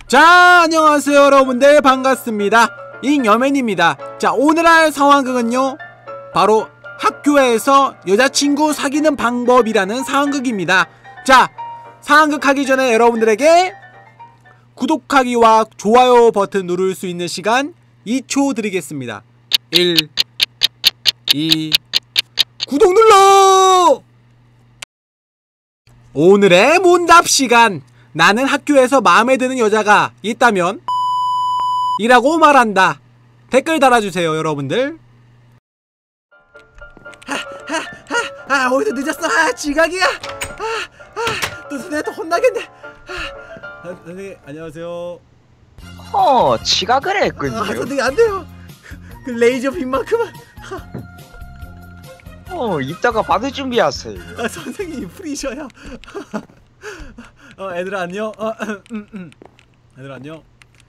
자, 안녕하세요 여러분들, 반갑습니다. 잉여맨입니다. 자, 오늘 할 상황극은요, 바로 학교에서 여자친구 사귀는 방법이라는 상황극입니다. 자, 상황극 하기 전에 여러분들에게 구독하기와 좋아요 버튼 누를 수 있는 시간 2초 드리겠습니다. 1, 2, 구독 눌러! 오늘의 문답 시간. 나는 학교에서 마음에 드는 여자가 있다면 이라고 말한다. 댓글 달아주세요 여러분들. 어디서 늦었어. 지각이야. 또 선생님 또 혼나겠네. 선생님 안녕하세요. 지각을 했군요. 선생님 안돼요. 그 레이저 빔만큼은. 이따가 받을 준비하세요. 선생님이 프리셔야. 애들아 안녕. 애들아 안녕.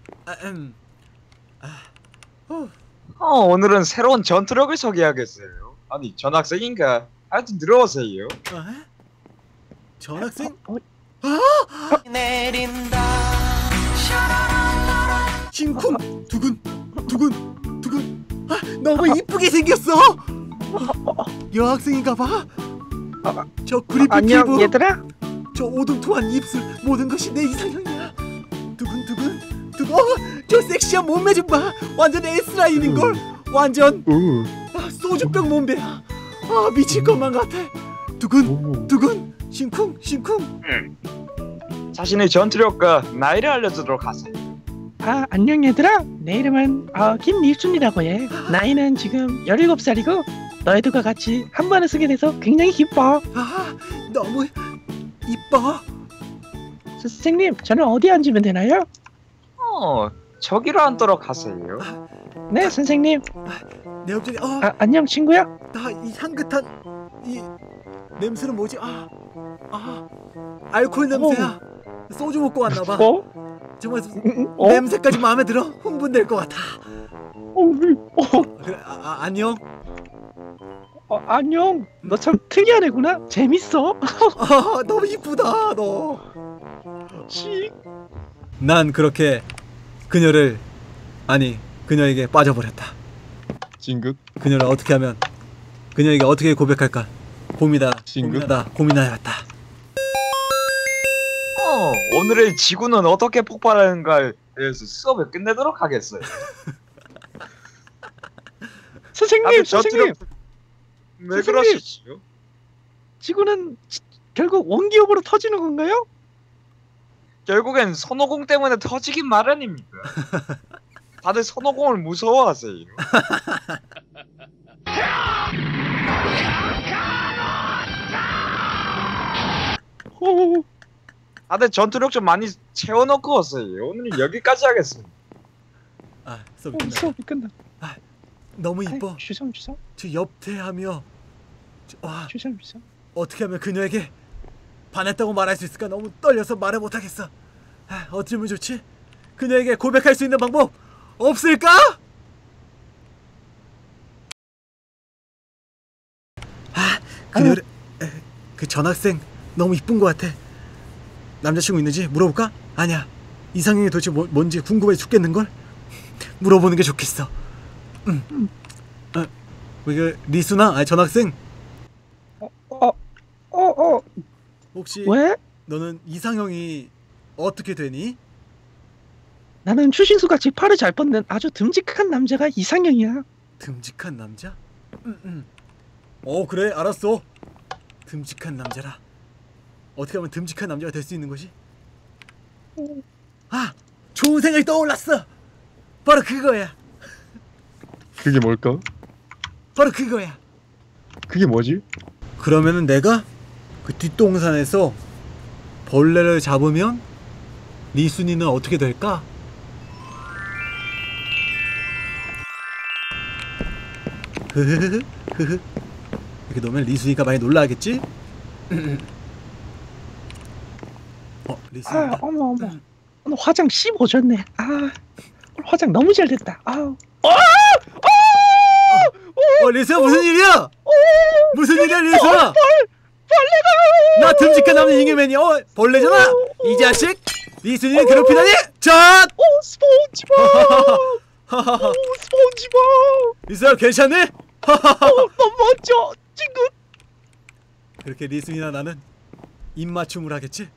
오늘은 새로운 전투력을 소개하겠어요. 아니, 전학생인가? 하여튼 들어오세요. 전학생? 내린다. 심쿵 두근 두근 두근. 너무 이쁘게 생겼어. 여학생인가봐. 저 그리피 안녕 피부, 얘들아. 저 오동통한 입술, 모든 것이 내 이상형이야. 두근두근 두근. 저 섹시한 몸매 좀 봐. 완전 S라인인걸. 완전 소주병 몸매야. 미칠 것만 같아. 두근 두근. 심쿵 심쿵. 자신의 전투력과 나이를 알려주도록 하세요. 안녕 얘들아. 내 이름은 김립순이라고 해. 나이는 지금 17살이고 너희들과 같이 한 번을 쓰게 돼서 굉장히 기뻐. 너무 이뻐. 선생님, 저는 어디 앉으면 되나요? 저기로 앉도록 하세요. 네 선생님. 내 옆자리. 안녕 친구야. 나 이 향긋한 이 냄새는 뭐지? 알코올 냄새야. 소주 먹고 왔나봐. 정말 냄새까지 마음에 들어. 흥분될 것 같아. 그래, 안녕. 안녕. 너 참 특이한 애구나. 재밌어. 너무 이쁘다 너. 난 그렇게 그녀에게 빠져버렸다. 진급? 그녀를 어떻게 하면, 그녀에게 어떻게 고백할까 고민하였다. 오늘의 지구는 어떻게 폭발하는가에 대해서 수업을 끝내도록 하겠어요. 선생님. 왜 그러시죠? 지구는 결국 원기업으로 터지는 건가요? 결국엔 손오공 때문에 터지긴 마련입니다. 다들 손오공을 무서워하세요. 다들 전투력 좀 많이 채워놓고 오세요. 오늘은 여기까지 하겠습니다. 수업이 끝나. 너무 이뻐. 주섬. 저 옆태하며 주섬. 어떻게 하면 그녀에게 반했다고 말할 수 있을까? 너무 떨려서 말을 못하겠어. 어쩌면 좋지? 그녀에게 고백할 수 있는 방법 없을까? 그녀를 그 전학생 너무 이쁜 것 같아. 남자친구 있는지 물어볼까? 아니야. 이상형이 도대체 뭔지 궁금해 죽겠는걸? 물어보는 게 좋겠어. 그 리수나? 전학생? 혹시 왜? 너는 이상형이 어떻게 되니? 나는 추신수같이 팔을 잘 뻗는 아주 듬직한 남자가 이상형이야. 듬직한 남자? 그래 알았어. 듬직한 남자라. 어떻게 하면 듬직한 남자가 될 수 있는 거지? 좋은 생각이 떠올랐어. 바로 그거야. 그게 뭘까? 바로 그거야. 그게 뭐지? 그러면은 내가 그 뒷동산에서 벌레를 잡으면 리순이는 어떻게 될까? 이렇게 놓으면 리순이가 많이 놀라겠지? 리순이. 어머. 오늘 화장 씹어줬네. 화장 너무 잘 됐다. 리수야 무슨 일이야? 무슨 일이야 리수야? 벌레가. 나 듬직한 남자 잉여맨이야. 벌레잖아. 이 자식. 리순이를 괴롭히다니. 자! 오 스폰지밥. 오 스폰지밥. 이 사람 괜찮네? 너무 멋져. 찡긋. 그렇게 리슨이나 나는 입맞춤을 하겠지?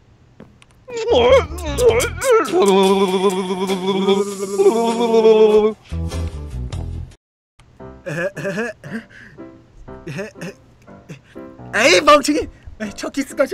에이 멍청이! 첫 키스까지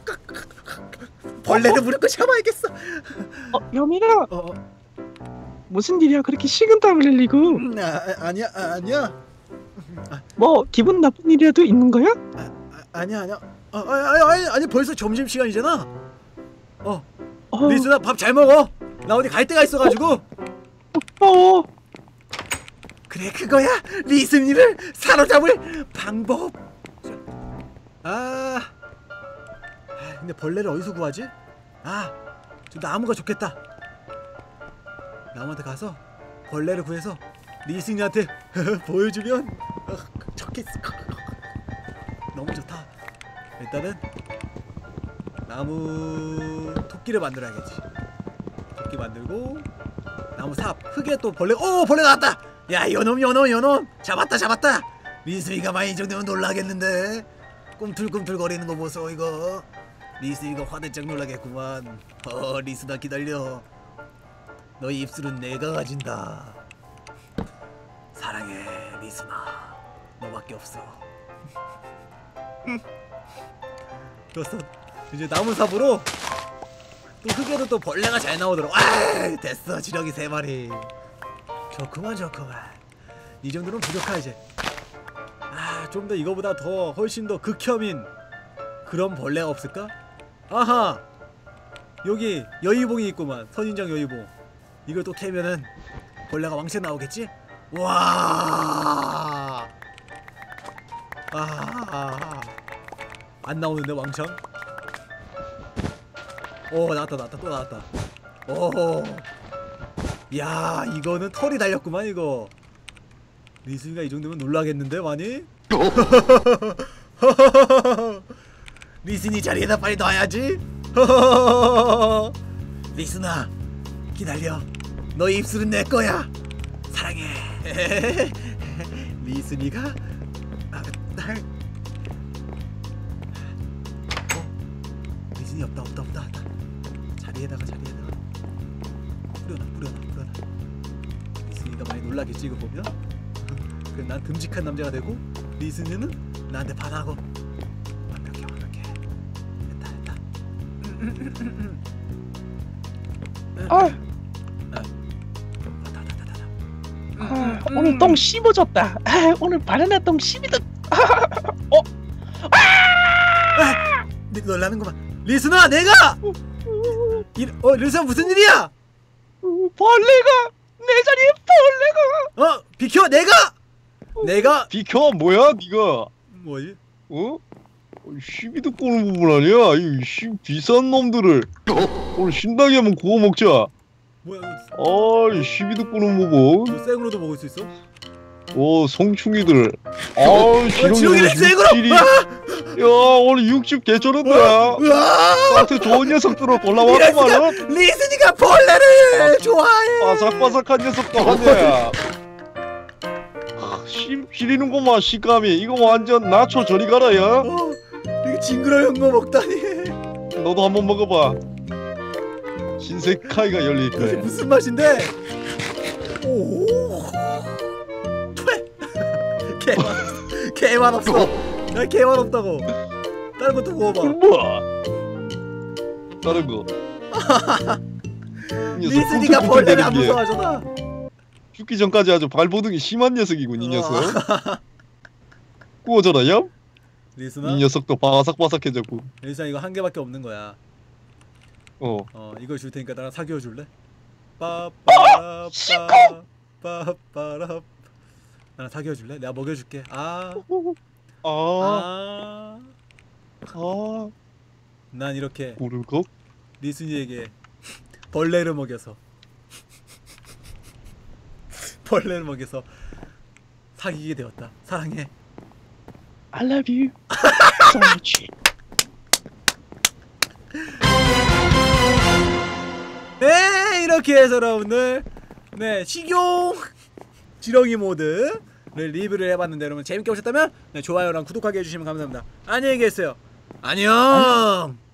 벌레를 물을 거 참아야겠어. 여민아, 어, 무슨 일이야? 그렇게 식은땀을 흘리고. 아니야 아니야 뭐 기분 나쁜 일이라도 있는 거야? 아니야 아니 벌써 점심 시간이잖아. 어, 리스나 밥 잘 먹어. 나 어디 갈 데가 있어가지고. 그래 그거야 리스니를 사로잡을 방법. 근데 벌레를 어디서 구하지? 저 나무가 좋겠다. 나무한테 가서 벌레를 구해서 리스니한테 보여주면 좋겠어. 너무 좋다. 일단은 나무 토끼를 만들어야겠지. 토끼 만들고 나무 삽 흙에 또 벌레. 벌레 나왔다. 야 요놈 잡았다. 리스이가 많이 이 정도면 놀라겠는데. 꿈틀꿈틀거리는 거 보소 이거. 리스이가 화들짝 놀라겠구만. 리스나 기다려. 너희 입술은 내가 가진다. 사랑해 리스나. 너밖에 없어. 좋았어. 이제 나무 삽으로 또 흙에도 또 벌레가 잘 나오도록. 됐어. 지렁이 3마리. 좋구만. 이 정도는 부족하 이제. 좀 더 이거보다 더 훨씬 더 극혐인 그런 벌레가 없을까? 아하! 여기 여의봉이 있구만. 선인장 여의봉. 이걸 또 캐면은 벌레가 왕창 나오겠지? 와! 안 나오는데 왕창? 나왔다. 또 나왔다. 야, 이거는 털이 달렸구만 이거. 리순이가 이 정도면 놀라겠는데 많이? 리순이 자리에다 빨리 놔야지. 리순아 기다려. 너의 입술은 내 거야. 사랑해. 리순이가 리순이 없다. 자리에다가 뿌려놔. 리순이가 많이 놀라겠지 이거 보면. 그럼 난 듬직한 남자가 되고 리스니는 나한테 반하고. 완벽해. 됐다. 오늘 똥 씹어졌다. 오늘 바나나 똥 씹이다. 놀라는구만. 리스나 내가. 리스나 무슨 일이야? 벌레가 내 자리에 벌레가. 비켜. 내가 비켜 뭐야 니가? 뭐지? 시비도 꼬는 부분 아니야? 이 비싼 놈들을 오늘 신나게 한번 구워 먹자. 뭐야? 이 시비도 꼬는 부분. 이거 생으로도 먹을 수 있어? 성충이들. 지렁이를 생으로. 야 오늘 육즙 개쩌는데. 나한테 좋은 녀석들을 골라왔구만은. 리스니가 벌레를 좋아해. 바삭바삭한 녀석도 하네. 시리는구만 식감이. 이거 완전 나초 저리 가라 야. 이거 징그러운 거 먹다니. 너도 한번 먹어봐. 흰색 카이가 열릴 이게 거야. 무슨 맛인데? 개맛 없어. 나 개맛 없다고. 다른 것도 먹어봐. 뭐야? 다른 거. 리스니가 벌레를 안 무서워하잖아. 죽기 전까지 아주 발버둥이 심한 녀석이군 이 녀석. 구워져라 얌. 리스나? 이 녀석도 바삭바삭해졌고. 리스나 이거 한 개밖에 없는 거야. 이걸 줄 테니까 나랑 사귀어 줄래? 빠빠라 빠빠라. 나랑 사귀어 줄래? 내가 먹여줄게. 난 이렇게 오르고 리순이에게 벌레를 먹여서 사귀게 되었다. 사랑해. I love you so much. 네, 이렇게 해서 여러분들 네 식용 지렁이 모드를 리뷰를 해봤는데 여러분 재밌게 보셨다면 네, 좋아요랑 구독하게 해주시면 감사합니다. 안녕히 계세요. 안녕.